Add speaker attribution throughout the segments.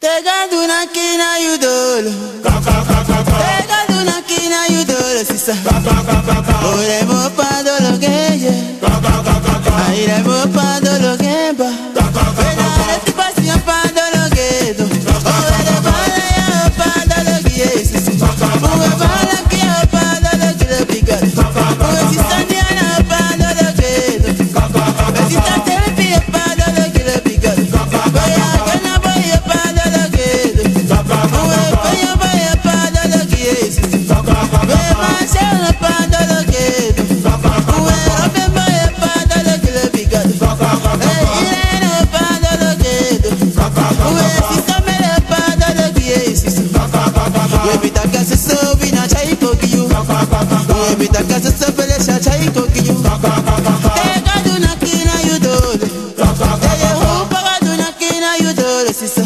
Speaker 1: Tegaduna kina yudolo, tegaduna kina yudolo sisa. Ore mo padolo geje, aire mo padolo gemba. Venare ti passi a padolo gedo, ore bala ya padolo giesi. Uwe bala ki a padolo gile bigare, uwe si sandiana padolo gedo, uwe si tatepi a padolo gile bigare. Boya gana boya padolo gedo, uwe boya padolo giesi. Uwe manchana padolo gedo, uwe robe boya padolo gile bigare. Irene padolo gedo, uwe si samele padolo giesi. Uwe bitaka se so bina chai kokiyu, uwe bitaka se so bele sha chai kokiyu. Tegaduna kina yudole, teye hupa gaduna kina yudole sisa.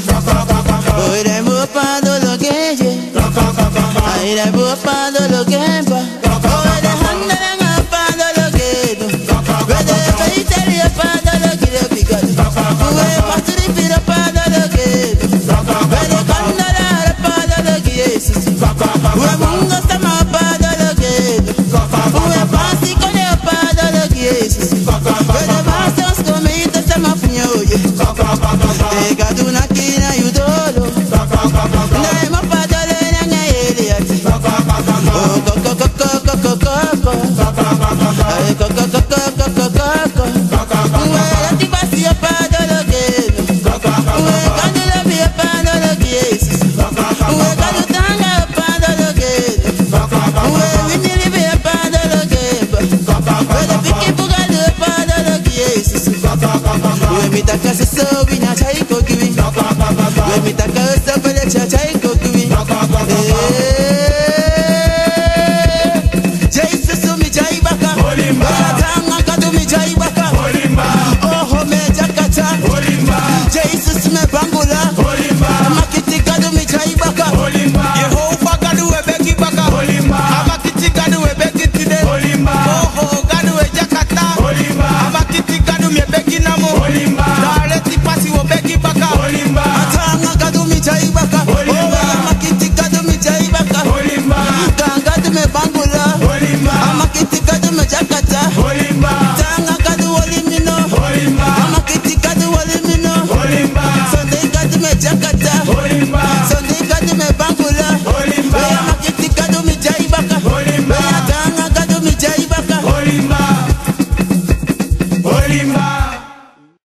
Speaker 1: Oire mo padolo geje, aire mo padolo gemba.